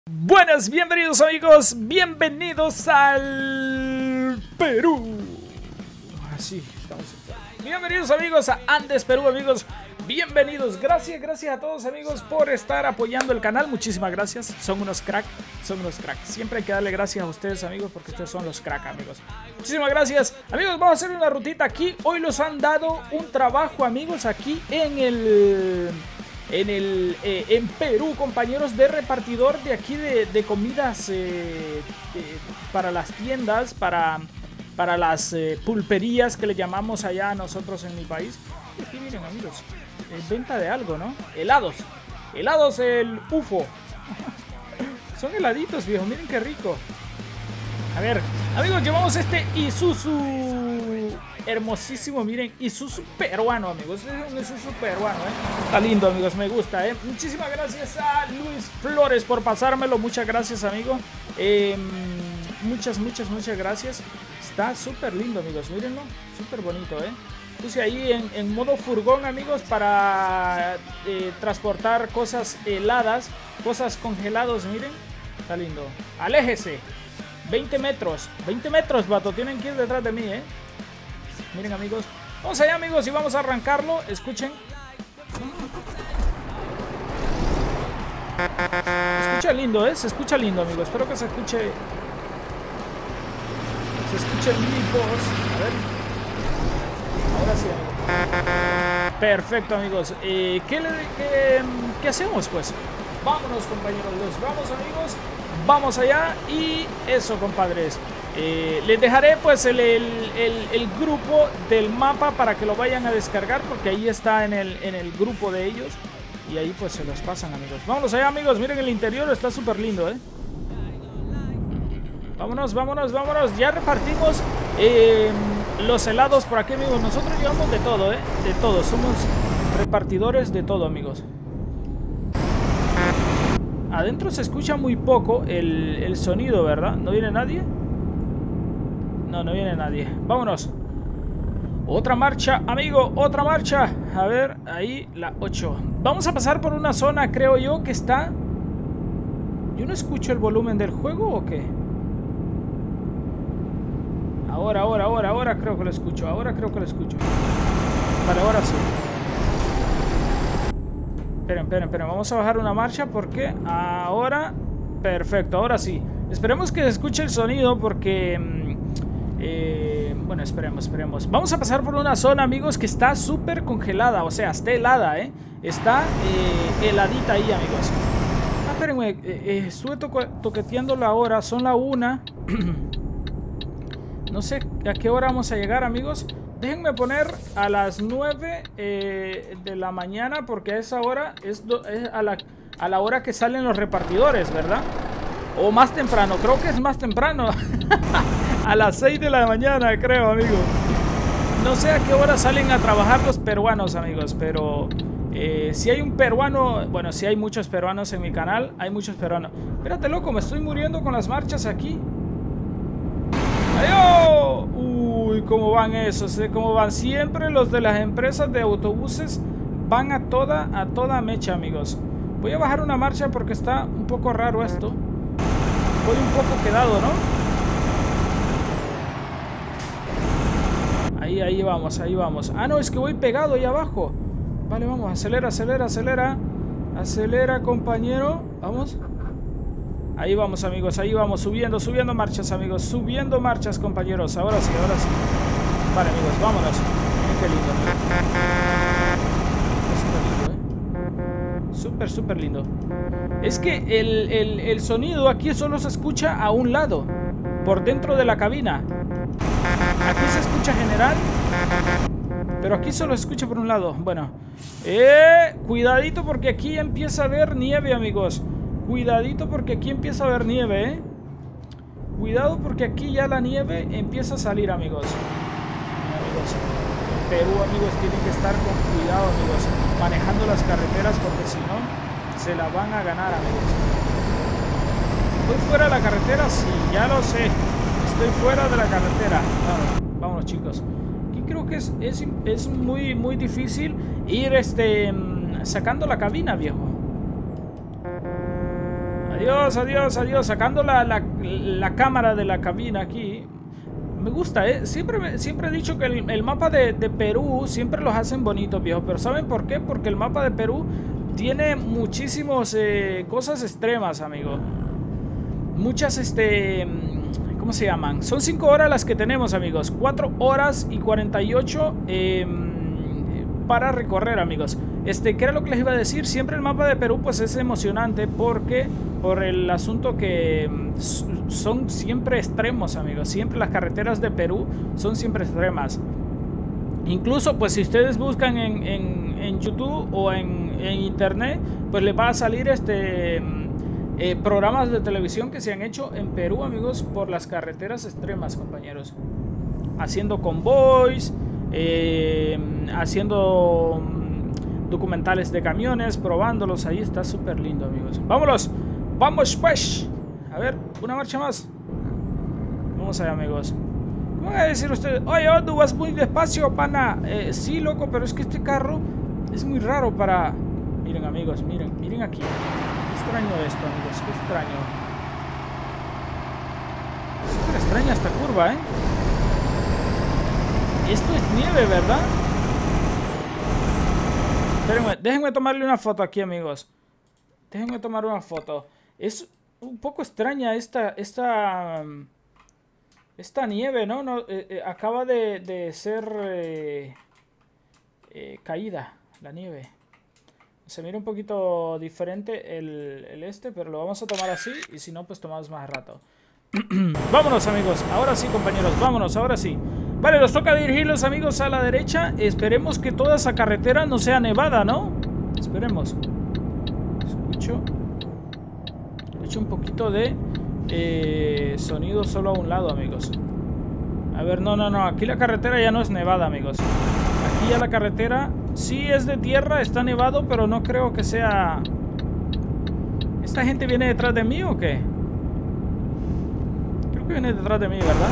Buenas, bienvenidos amigos, bienvenidos al Perú. Así, estamos en Perú. Bienvenidos amigos a Andes Perú, amigos. Bienvenidos, gracias a todos amigos por estar apoyando el canal. Muchísimas gracias, son unos crack. Siempre hay que darle gracias a ustedes amigos, porque ustedes son los crack amigos. Muchísimas gracias amigos, vamos a hacer una rutita aquí. Hoy nos han dado un trabajo amigos aquí en Perú, compañeros, de repartidor de aquí de comidas para las tiendas, para las pulperías que le llamamos allá nosotros en mi país. Y aquí miren amigos, venta de algo, ¿no? Helados el UFO. Son heladitos, viejo, miren qué rico. A ver, amigos, llevamos este Isuzu hermosísimo, miren, Isuzu peruano, amigos. Es un Isuzu peruano, Está lindo, amigos, me gusta, Muchísimas gracias a Luis Flores por pasármelo. Muchas gracias, amigo. Muchas gracias. Está súper lindo, amigos, mírenlo. Súper bonito, Puse ahí en modo furgón, amigos, para transportar cosas heladas, cosas congeladas, miren. Está lindo. Aléjese. 20 metros, vato. Tienen que ir detrás de mí, Miren, amigos. Vamos allá, amigos, y vamos a arrancarlo. Escuchen. Se escucha lindo, Se escucha lindo, amigos. Espero que se escuche mi voz. A ver. Ahora sí, amigos. Perfecto, amigos. ¿Qué hacemos, pues? Vámonos, compañeros. Vamos, amigos. Vamos allá. Y eso, compadres. Les dejaré pues el grupo del mapa para que lo vayan a descargar, porque ahí está en el grupo de ellos. Y ahí pues se los pasan, amigos. Vámonos allá, amigos. Miren el interior, está súper lindo, Vámonos. Ya repartimos los helados por aquí, amigos. Nosotros llevamos de todo, de todo. Somos repartidores de todo, amigos. Adentro se escucha muy poco el sonido, ¿verdad? ¿No viene nadie? No viene nadie. Vámonos. Otra marcha, amigo. Otra marcha. A ver, ahí la 8. Vamos a pasar por una zona, creo yo, que está... ¿Yo no escucho el volumen del juego o qué? Ahora creo que lo escucho. Vale, ahora sí. Esperen. Vamos a bajar una marcha porque ahora... Perfecto, ahora sí. Esperemos que se escuche el sonido porque... bueno, esperemos. Vamos a pasar por una zona, amigos, que está súper congelada. O sea, está helada, Está heladita ahí, amigos. Espérenme, estuve toqueteando la hora. Son la 1. No sé a qué hora vamos a llegar, amigos. Déjenme poner a las 9 de la mañana, porque a esa hora es a la hora que salen los repartidores, ¿verdad? O más temprano, creo que es más temprano. A las 6 de la mañana, creo, amigo. No sé a qué hora salen a trabajar los peruanos, amigos, pero si hay un peruano... Bueno, si hay muchos peruanos en mi canal, hay muchos peruanos. Espérate, loco, me estoy muriendo con las marchas aquí. ¡Adiós! Uy, cómo van esos, cómo van. Siempre los de las empresas de autobuses van a toda mecha, amigos. Voy a bajar una marcha porque está un poco raro esto. Voy un poco quedado, ¿no? Ahí vamos. Ah, no, es que voy pegado ahí abajo. Vale, vamos, acelera. Acelera, compañero. Vamos. Ahí vamos, amigos, subiendo marchas, amigos. Subiendo marchas, compañeros. Ahora sí. Vale, amigos, vámonos. Miren qué lindo. Súper lindo. Es que el sonido aquí solo se escucha a un lado, por dentro de la cabina. Aquí se escucha general, pero aquí solo se escucha por un lado. Bueno, cuidadito porque aquí empieza a haber nieve, amigos. Cuidadito porque aquí empieza a haber nieve, Cuidado porque aquí ya la nieve empieza a salir, amigos. En Perú, amigos, tienen que estar con cuidado, amigos, manejando las carreteras, porque si no, se la van a ganar, amigos. ¿Estoy fuera de la carretera? Sí, ya lo sé. Estoy fuera de la carretera. Vámonos, chicos. Aquí creo que es muy difícil ir sacando la cabina, viejo. Adiós, adiós, adiós. Sacando la cámara de la cabina aquí. Me gusta, ¿eh? Siempre he dicho que el mapa de Perú siempre los hacen bonitos, viejo. Pero ¿saben por qué? Porque el mapa de Perú tiene muchísimas cosas extremas, amigo. Muchas, ¿cómo se llaman? Son 5 horas las que tenemos, amigos. 4 horas y 48 para recorrer, amigos. ¿Qué era lo que les iba a decir? Siempre el mapa de Perú pues es emocionante porque por el asunto que son siempre extremos, amigos. Siempre las carreteras de Perú son siempre extremas. Incluso pues si ustedes buscan en YouTube o en internet, pues les va a salir programas de televisión que se han hecho en Perú, amigos, por las carreteras extremas, compañeros. Haciendo convoys, haciendo documentales de camiones, probándolos. Ahí está súper lindo, amigos. ¡Vámonos! ¡Vamos, pues! A ver, una marcha más. Vamos allá, amigos. ¿Qué van a decir ustedes? Oye, tú vas muy despacio, pana. Sí, loco, pero es que este carro es muy raro para... Miren, amigos, miren aquí. Qué extraño esto, amigos, qué extraño. Súper extraña esta curva, ¿eh? Esto es nieve, ¿verdad? Espérenme, déjenme tomarle una foto aquí, amigos. Déjenme tomar una foto. Es un poco extraña esta nieve, ¿no? Acaba de ser caída la nieve. Se mira un poquito diferente pero lo vamos a tomar así. Y si no, pues tomamos más rato. Vámonos, amigos. Ahora sí, compañeros, vámonos, ahora sí. Vale, nos toca dirigirlos, amigos, a la derecha. Esperemos que toda esa carretera no sea nevada, ¿no? Esperemos. Escucho un poquito de sonido solo a un lado, amigos. A ver, no. Aquí la carretera ya no es nevada, amigos. Aquí ya la carretera sí es de tierra, está nevado, pero no creo que sea... ¿Esta gente viene detrás de mí o qué? Creo que viene detrás de mí, ¿verdad?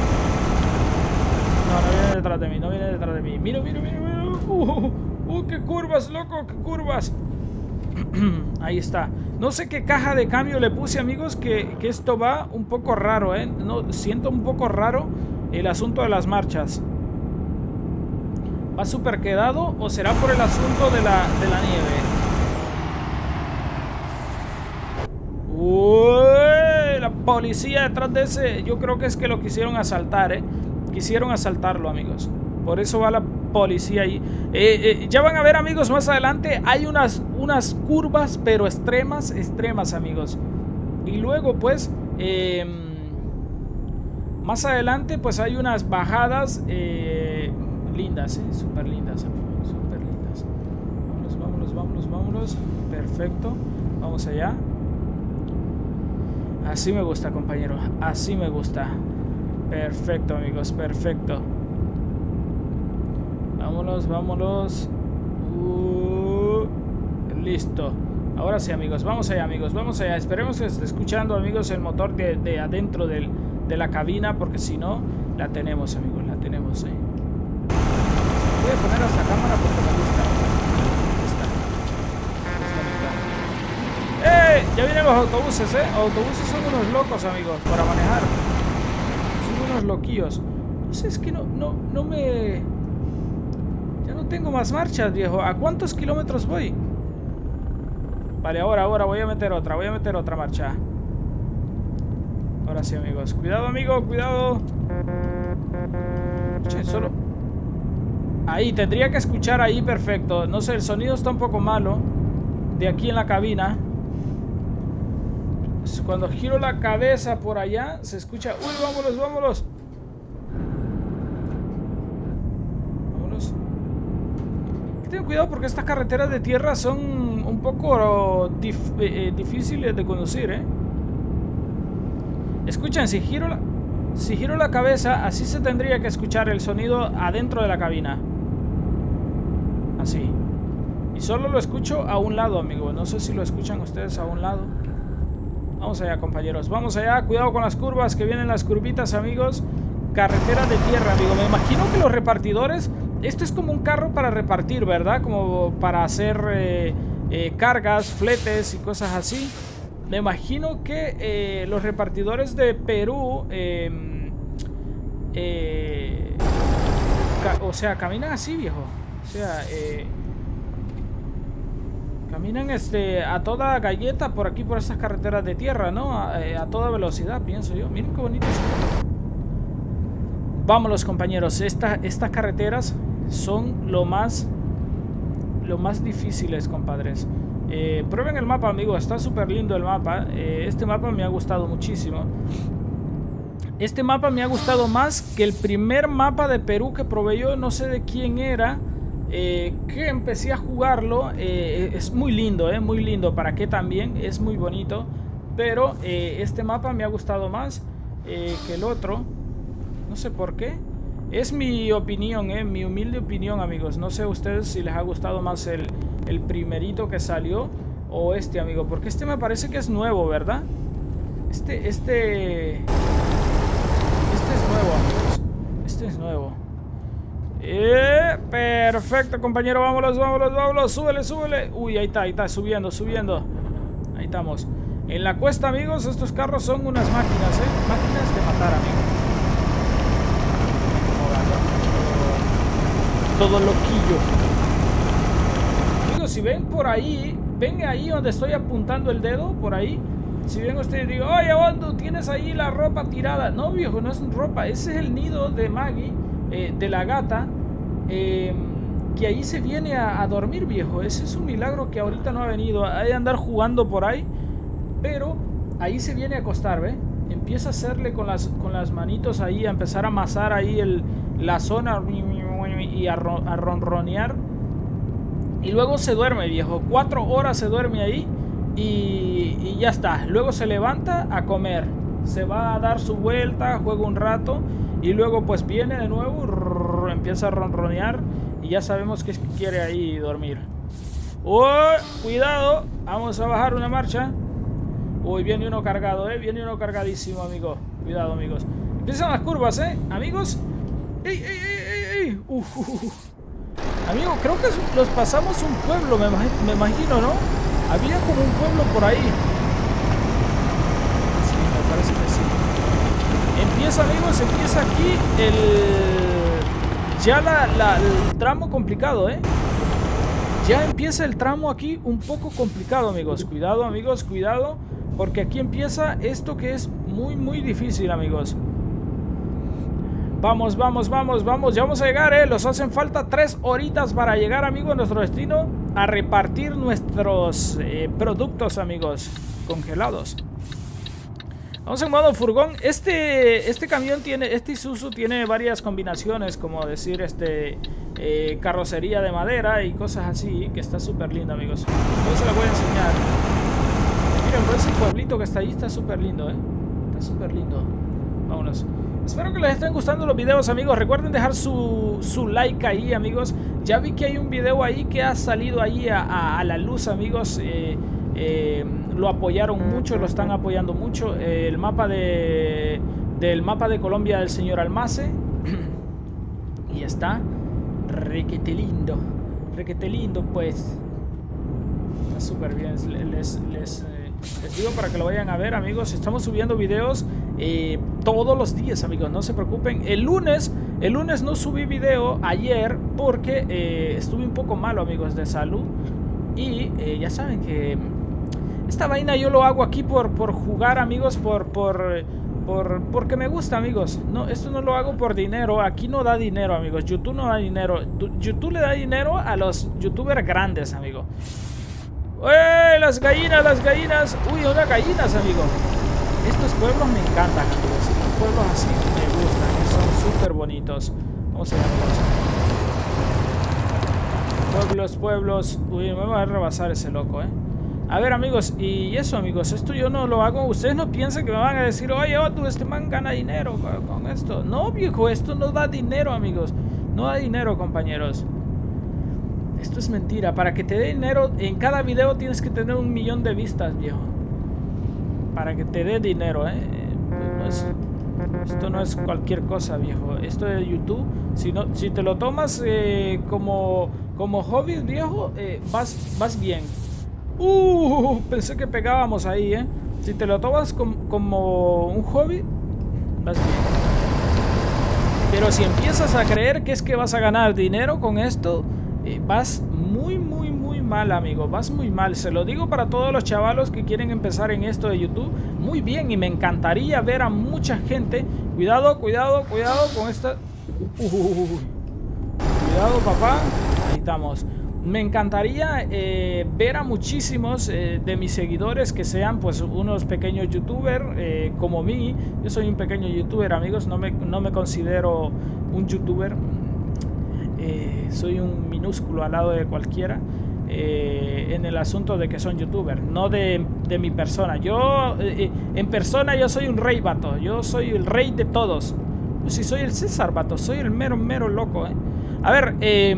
No viene detrás de mí, no viene detrás de mí. Mira. Qué curvas, loco, qué curvas. Ahí está. No sé qué caja de cambio le puse, amigos, que esto va un poco raro, ¿eh? No, siento un poco raro el asunto de las marchas. ¿Va súper quedado o será por el asunto de la nieve? ¡Uy! La policía detrás de ese... Yo creo que es que lo quisieron asaltar, ¿eh? Quisieron asaltarlo, amigos. Por eso va la policía ahí. Ya van a ver, amigos, más adelante hay unas curvas, pero extremas, amigos. Y luego, pues, más adelante, pues hay unas bajadas lindas, súper lindas, amigos, súper lindas. Vámonos. Perfecto. Vamos allá. Así me gusta, compañero. Así me gusta. Perfecto, amigos, perfecto. Vámonos. Listo. Ahora sí, amigos, vamos allá, Esperemos que esté escuchando, amigos, el motor de adentro de la cabina, porque si no, la tenemos, amigos, la tenemos, Voy a poner esta cámara porque me gusta. Ya vienen los autobuses, Autobuses son unos locos, amigos, para manejar. Son unos loquillos. No sé, es que no me... Ya no tengo más marchas, viejo. ¿A cuántos kilómetros voy? Vale, ahora voy a meter otra marcha. Ahora sí, amigos. Cuidado, amigo, cuidado. Escuchen, solo... Ahí, tendría que escuchar ahí perfecto. No sé, el sonido está un poco malo de aquí en la cabina. Cuando giro la cabeza por allá, se escucha... ¡Uy, vámonos! Ten cuidado porque estas carreteras de tierra son un poco difíciles de conducir, Escuchen, si giro la cabeza, así se tendría que escuchar el sonido adentro de la cabina. Así. Y solo lo escucho a un lado, amigo. No sé si lo escuchan ustedes a un lado. Vamos allá, compañeros. Vamos allá. Cuidado con las curvas, que vienen las curvitas, amigos. Carretera de tierra, amigo. Me imagino que los repartidores... Esto es como un carro para repartir, ¿verdad? Como para hacer cargas, fletes y cosas así. me imagino que los repartidores de Perú, o sea, caminan así, viejo. O sea, caminan a toda galleta por aquí, por estas carreteras de tierra, ¿no? A toda velocidad, pienso yo. Miren qué bonito es. Vámonos, compañeros. Estas carreteras son lo más difíciles, compadres. Prueben el mapa, amigos. Está súper lindo el mapa. Este mapa me ha gustado muchísimo. Este mapa me ha gustado más que el primer mapa de Perú que probé yo. No sé de quién era. Que empecé a jugarlo. Es muy lindo, muy lindo. ¿Para qué también? Es muy bonito. Pero este mapa me ha gustado más que el otro. No sé por qué. Es mi opinión, mi humilde opinión, amigos. No sé a ustedes si les ha gustado más el primerito que salió o este, amigo. Porque este me parece que es nuevo, ¿verdad? Este es nuevo, amigos. Este es nuevo. Perfecto, compañero. Vámonos, vámonos, vámonos. Súbele, súbele. Uy, ahí está, subiendo, subiendo. Ahí estamos. En la cuesta, amigos, estos carros son unas máquinas, máquinas de matar, amigos. Todo loquillo. Amigos, si ven por ahí, ven ahí donde estoy apuntando el dedo, por ahí. Si ven ustedes, digo, oye, Bondo, tienes ahí la ropa tirada. No, viejo, no es ropa. Ese es el nido de Maggie, de la gata, que ahí se viene a dormir, viejo. Ese es un milagro que ahorita no ha venido. Hay de andar jugando por ahí, pero ahí se viene a acostar, ¿ve? Empieza a hacerle con las manitos ahí, a empezar a amasar ahí la zona y a ronronear. Y luego se duerme, viejo. 4 horas se duerme ahí y ya está. Luego se levanta a comer. Se va a dar su vuelta, juega un rato y luego pues viene de nuevo, empieza a ronronear y ya sabemos que quiere ahí dormir. ¡Oh! Cuidado, vamos a bajar una marcha. Uy, viene uno cargado, viene uno cargadísimo, amigo. Cuidado, amigos. Empiezan las curvas, amigos. ¡Ey, ey, ey, ey! Amigo, creo que los pasamos un pueblo, me imagino, ¿no? Había como un pueblo por ahí. Sí, me parece que sí. Empieza, amigos, empieza aquí el tramo complicado, Ya empieza el tramo aquí un poco complicado, amigos. Cuidado, amigos, cuidado. Porque aquí empieza esto que es muy, muy difícil, amigos. Vamos, vamos, vamos, vamos. Ya vamos a llegar, Nos hacen falta 3 horitas para llegar, amigos, a nuestro destino. A repartir nuestros productos, amigos, congelados. Vamos en modo furgón. Este camión tiene, este Isuzu tiene varias combinaciones, como decir, carrocería de madera y cosas así, que está súper lindo, amigos. Yo se la voy a enseñar. Miren, pues ese pueblito que está ahí está súper lindo, Está súper lindo. Vámonos. Espero que les estén gustando los videos, amigos. Recuerden dejar su like ahí, amigos. Ya vi que hay un video ahí que ha salido ahí a la luz, amigos. Lo apoyaron mucho, lo están apoyando mucho. El mapa del mapa de Colombia del señor Almace. Y está requete lindo, pues. Está súper bien. Les digo para que lo vayan a ver, amigos. Estamos subiendo videos todos los días, amigos. No se preocupen. El lunes no subí video ayer porque estuve un poco malo, amigos, de salud. Y ya saben que esta vaina yo lo hago aquí por jugar, amigos, porque me gusta, amigos. No, esto no lo hago por dinero. Aquí no da dinero, amigos. YouTube no da dinero. YouTube le da dinero a los youtubers grandes, amigos. ¡Eh! Las gallinas, las gallinas. Uy, unas gallinas, amigo. Estos pueblos me encantan, amigos. Estos pueblos así me gustan. Son súper bonitos. Vamos a ver. Pueblos. Uy, me voy a rebasar ese loco, A ver, amigos. Y eso, amigos. Esto yo no lo hago. Ustedes no piensan que me van a decir, oye, tú, este man gana dinero con esto. No, viejo. Esto no da dinero, amigos. No da dinero, compañeros. Esto es mentira. Para que te dé dinero, en cada video tienes que tener 1 millón de vistas, viejo. Para que te dé dinero, esto no es cualquier cosa, viejo. Esto de YouTube, si te lo tomas como hobby, viejo, vas bien. Pensé que pegábamos ahí, ¿eh? Si te lo tomas como un hobby, vas bien. Pero si empiezas a creer que es que vas a ganar dinero con esto, vas muy mal, amigo. Vas muy mal. Se lo digo para todos los chavalos que quieren empezar en esto de YouTube. Muy bien, y me encantaría ver a mucha gente. Cuidado con esta... Cuidado, papá. Ahí estamos. Me encantaría ver a muchísimos de mis seguidores que sean pues unos pequeños youtubers como mí. Yo soy un pequeño youtuber, amigos. No me considero un youtuber. Soy un minúsculo al lado de cualquiera. En el asunto de que son youtubers, no de mi persona. Yo en persona yo soy un rey, vato. Yo soy el rey de todos. Yo sí soy el César, vato. Soy el mero loco, A ver,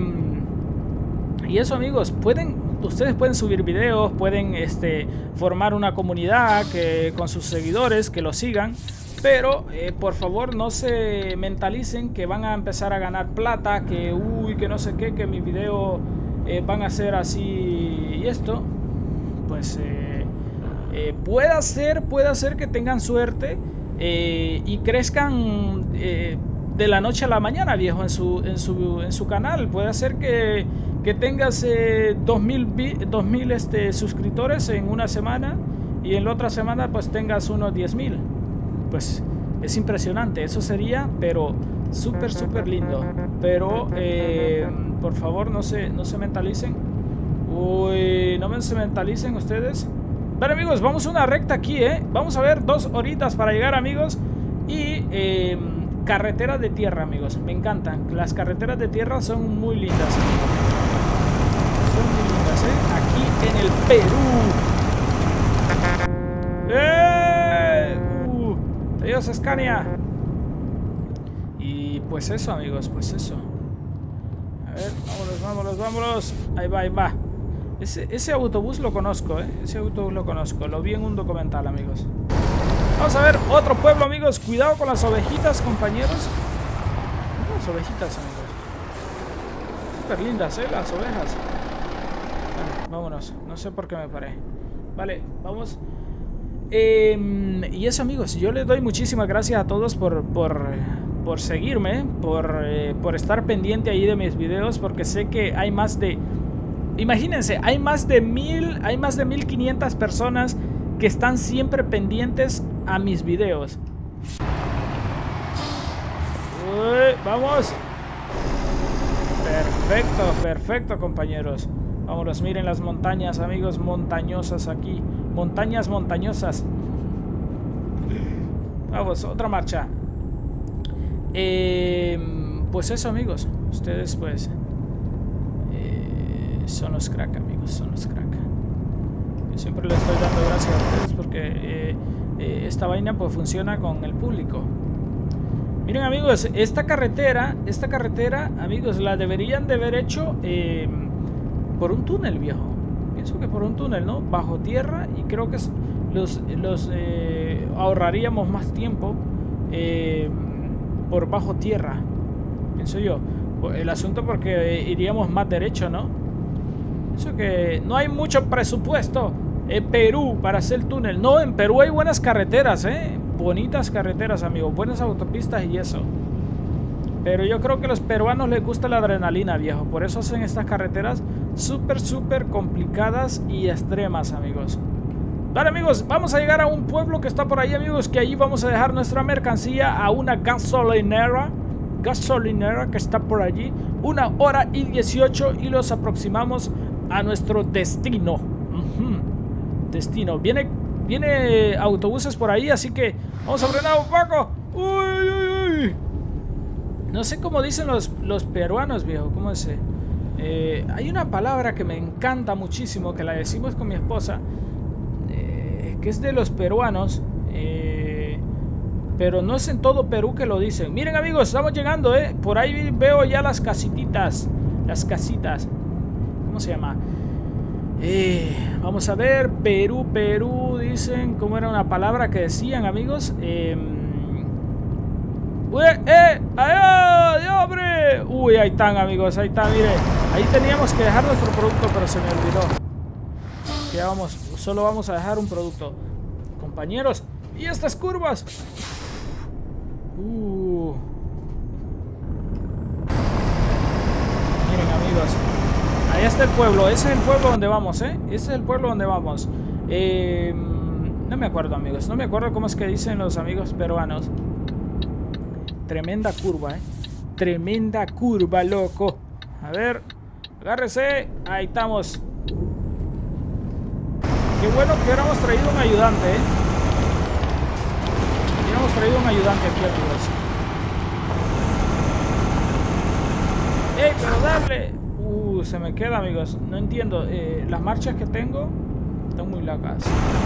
y eso, amigos, ustedes pueden subir videos, pueden formar una comunidad con sus seguidores, que lo sigan. Pero por favor no se mentalicen que van a empezar a ganar plata, que que no sé qué, que mi video van a ser así y esto. Pues puede ser que tengan suerte y crezcan de la noche a la mañana, viejo, en su canal. Puede ser que tengas 2000 suscriptores en una semana y en la otra semana pues tengas unos 10.000. Pues es impresionante, eso sería, pero súper lindo. Pero por favor no se mentalicen. No se mentalicen ustedes. Vale, amigos, vamos a una recta aquí, vamos a ver 2 horitas para llegar, amigos. Y carreteras de tierra, amigos, me encantan. Las carreteras de tierra son muy lindas, amigos. Son muy lindas, aquí en el Perú. Adiós, Scania. Y pues eso, amigos, pues eso. A ver, vámonos. Ahí va. Ese autobús lo conozco, Ese autobús lo conozco. Lo vi en un documental, amigos. Vamos a ver otro pueblo, amigos. Cuidado con las ovejitas, compañeros. Las ovejitas, amigos. Súper lindas, las ovejas. Bueno, vámonos. No sé por qué me paré. Vale, vamos. Y eso, amigos, yo les doy muchísimas gracias a todos por seguirme, por estar pendiente ahí de mis videos, porque sé que hay más de... Imagínense, hay más de 1500 personas que están siempre pendientes a mis videos. Vamos. Perfecto, compañeros. Vámonos, miren las montañas, amigos, montañosas aquí. Montañosas. Vamos, otra marcha. Pues eso, amigos. Ustedes, pues... son los crack, amigos, son los crack. Yo siempre les estoy dando gracias a ustedes porque esta vaina pues funciona con el público. Miren, amigos, esta carretera, amigos, la deberían de haber hecho por un túnel, viejo. Pienso que por un túnel, ¿no? Bajo tierra, y creo que ahorraríamos más tiempo por bajo tierra, pienso yo. El asunto porque iríamos más derecho, ¿no? Eso que no hay mucho presupuesto en Perú para hacer túnel. No, en Perú hay buenas carreteras, bonitas carreteras, amigos, buenas autopistas y eso. Pero yo creo que a los peruanos les gusta la adrenalina, viejo. Por eso hacen estas carreteras súper complicadas y extremas, amigos. Vale, amigos, vamos a llegar a un pueblo que está por ahí, amigos, que allí vamos a dejar nuestra mercancía a una gasolinera que está por allí. 1h18 y los aproximamos a nuestro destino. Destino. Viene autobuses por ahí, así que vamos a frenar un poco. Uy. No sé cómo dicen los peruanos, viejo. ¿Cómo es? Hay una palabra que me encanta muchísimo, que la decimos con mi esposa, que es de los peruanos, pero no es en todo Perú que lo dicen. Miren, amigos, estamos llegando, por ahí veo ya las casitas. ¿Cómo se llama? Vamos a ver. Perú, dicen. ¿Cómo era una palabra que decían, amigos? ¡Hombre! Uy, ahí están, amigos, ahí está, mire. Ahí teníamos que dejar nuestro producto, pero se me olvidó. ya vamos, solo vamos a dejar un producto. Compañeros, y estas curvas. Miren, amigos, ahí está el pueblo. Ese es el pueblo donde vamos, ¿eh? Ese es el pueblo donde vamos. No me acuerdo, amigos. No me acuerdo cómo es que dicen los amigos peruanos. Tremenda curva, ¿eh? Tremenda curva, loco. A ver, agárrese. Ahí estamos. Qué bueno que hubiéramos traído un ayudante, ¿eh? Hubiéramos traído un ayudante aquí, amigos. ¡Ey, pero dale! Se me queda, amigos. No entiendo. Las marchas que tengo están muy locas.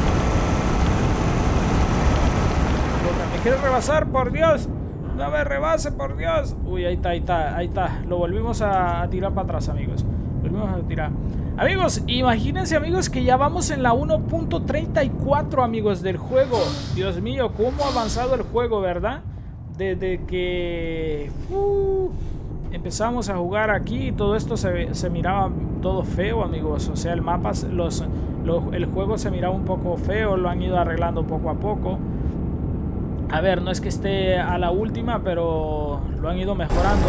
¿Me quiere rebasar? ¡Por Dios! ¡No me rebase, por Dios! Uy, ahí está, ahí está, ahí está. Lo volvimos a tirar para atrás, amigos. Volvimos a tirar. Amigos, imagínense, amigos, que ya vamos en la 1.34, amigos, del juego. Dios mío, cómo ha avanzado el juego, ¿verdad? Desde que empezamos a jugar aquí, todo esto se miraba todo feo, amigos. O sea, el mapa, el juego se miraba un poco feo. Lo han ido arreglando poco a poco. A ver, no es que esté a la última, pero lo han ido mejorando.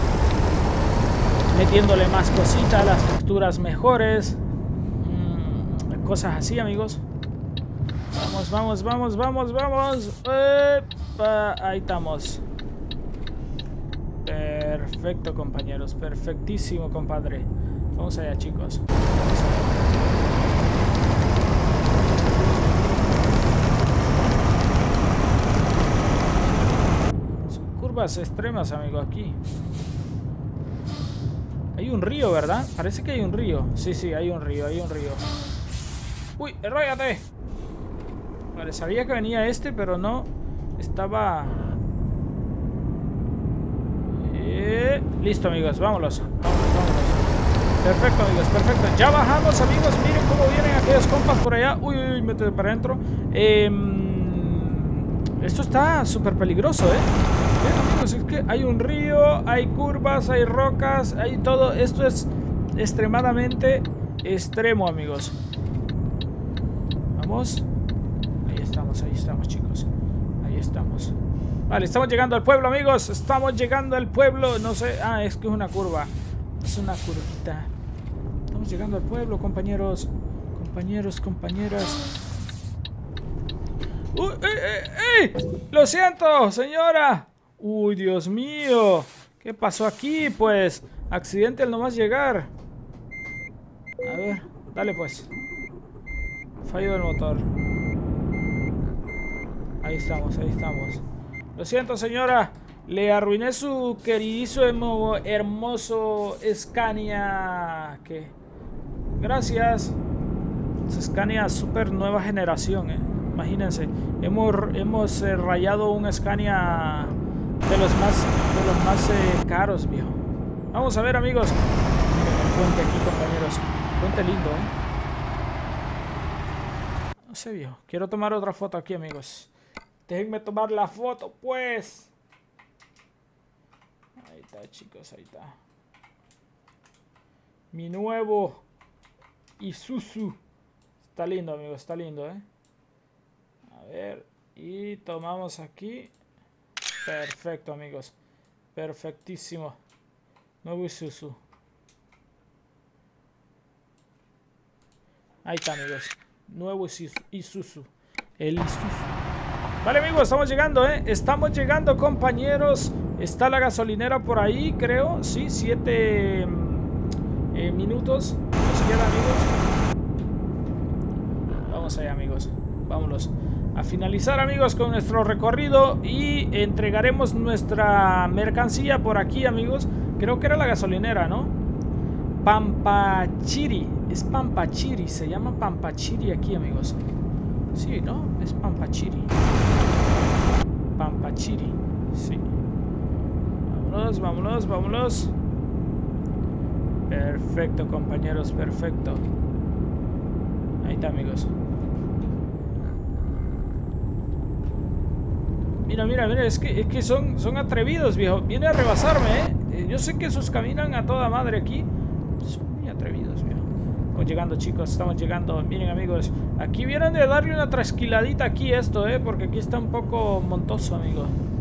Metiéndole más cositas, las texturas mejores. Cosas así, amigos. Vamos, vamos, vamos, vamos, vamos. Ahí estamos. Perfecto, compañeros. Perfectísimo, compadre. Vamos allá, chicos. Vamos allá. Extremas, amigo, aquí. Hay un río, ¿verdad? Parece que hay un río. Sí, sí, hay un río, hay un río. ¡Uy, enróllate! Vale, sabía que venía este, pero no estaba... Listo, amigos, vámonos. Vámonos, vámonos. Perfecto, amigos, perfecto. Ya bajamos, amigos. Miren cómo vienen aquellos compas por allá. Uy, uy, métete para adentro. Esto está súper peligroso, ¿eh? Amigos, es que hay un río, hay curvas, hay rocas, hay todo. Esto es extremadamente extremo, amigos. Vamos. Ahí estamos, chicos. Ahí estamos. Vale, estamos llegando al pueblo, amigos. Estamos llegando al pueblo. No sé. Ah, es que es una curva. Es una curvita. Estamos llegando al pueblo, compañeros. Compañeros, compañeras. ¡Ey! ¡Lo siento, señora! ¡Uy, Dios mío! ¿Qué pasó aquí? Pues, accidente al nomás llegar. A ver, dale pues. Fallo del motor. Ahí estamos, ahí estamos. Lo siento, señora. Le arruiné su queridísimo, hermoso Scania. ¿Qué? Gracias. Scania super nueva generación, Imagínense, hemos rayado un Scania de los más caros, viejo. Vamos a ver, amigos. Miren el puente aquí, compañeros. Puente lindo, No sé, viejo. Quiero tomar otra foto aquí, amigos. Déjenme tomar la foto, pues. Ahí está, chicos, ahí está. Mi nuevo Isuzu. Está lindo, amigos, está lindo, A ver, y tomamos aquí. Perfecto, amigos. Perfectísimo. Nuevo Isuzu. Ahí está, amigos. Nuevo Isuzu. El Isuzu. Vale, amigos, estamos llegando, Estamos llegando, compañeros. Está la gasolinera por ahí, creo. Sí, 7 minutos. Nos queda, amigos. Vamos allá, amigos. Vámonos a finalizar, amigos, con nuestro recorrido y entregaremos nuestra mercancía por aquí, amigos. Creo que era la gasolinera, ¿no? Pampachiri. Es Pampachiri. Se llama Pampachiri aquí, amigos. Sí, ¿no? Es Pampachiri. Pampachiri. Sí. Vámonos, vámonos, vámonos. Perfecto, compañeros. Perfecto. Ahí está, amigos. Mira, mira, mira, es que son atrevidos, viejo. Viene a rebasarme, Yo sé que esos caminan a toda madre aquí. Son muy atrevidos, viejo. Estamos llegando, chicos, estamos llegando. Miren, amigos, aquí vienen de darle una trasquiladita aquí esto, porque aquí está un poco montoso, amigo.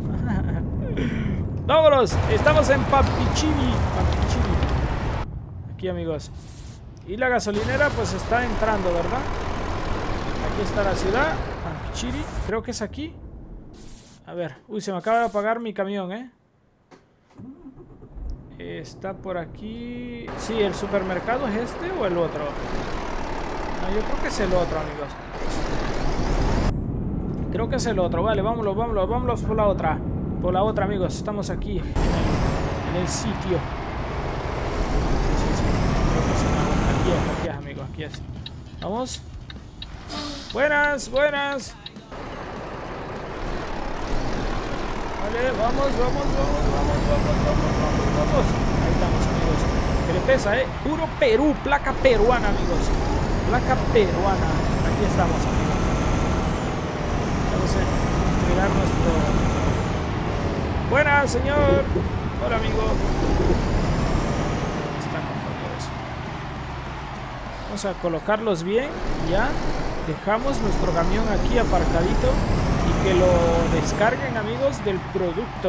Vámonos, estamos en Pampichiri. Aquí, amigos. Y la gasolinera pues está entrando, ¿verdad? Aquí está la ciudad, Pampichiri. Creo que es aquí. A ver, uy, se me acaba de apagar mi camión, Está por aquí. Sí, ¿el supermercado es este o el otro? No, yo creo que es el otro, amigos. Creo que es el otro. Vale, vámonos por la otra. Por la otra, amigos. Estamos aquí en el sitio. Aquí es, amigos. Aquí es. Vamos. Buenas. Vale, vamos. Ahí estamos, amigos. ¿Qué le pesa, Puro Perú, placa peruana, amigos. Placa peruana. Aquí estamos, amigos. Vamos a entregar nuestro... Buenas, señor. Hola, amigo. Aquí están, compañeros. Vamos a colocarlos bien. Ya. Dejamos nuestro camión aquí aparcadito. Y que lo descarguen, amigos, del producto.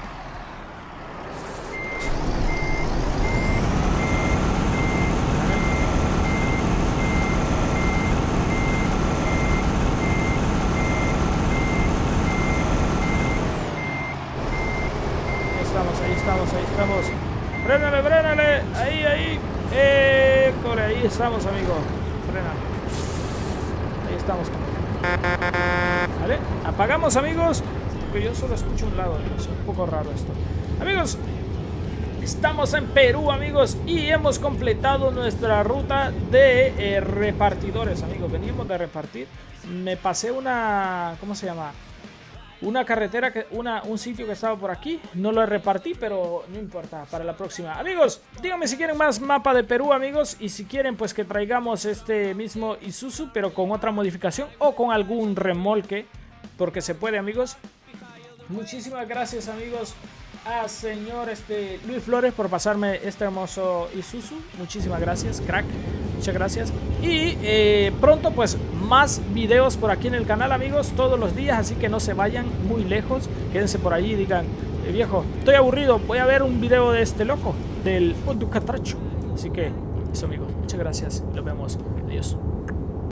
Ahí estamos. Frénale. Ahí. Por ahí estamos, amigo. Frénale. Ahí estamos. Vale, apagamos, amigos. Porque yo solo escucho un lado, amigos. Es un poco raro esto. Amigos, estamos en Perú, amigos. Y hemos completado nuestra ruta de repartidores, amigos. Venimos de repartir. Me pasé una... ¿Cómo se llama? Una carretera, un sitio que estaba por aquí. No lo repartí, pero no importa, para la próxima. Amigos, díganme si quieren más mapa de Perú, amigos. Y si quieren, pues que traigamos este mismo Isuzu, pero con otra modificación o con algún remolque, porque se puede, amigos. Muchísimas gracias, amigos, a señor Luis Flores por pasarme este hermoso Isuzu. Muchísimas gracias, crack. Muchas gracias. Y pronto pues más videos por aquí en el canal, amigos, todos los días. Así que no se vayan muy lejos. Quédense por allí y digan, viejo, estoy aburrido, voy a ver un video de este loco, del Ducatracho. Así que eso, amigos, muchas gracias. Nos vemos. Adiós.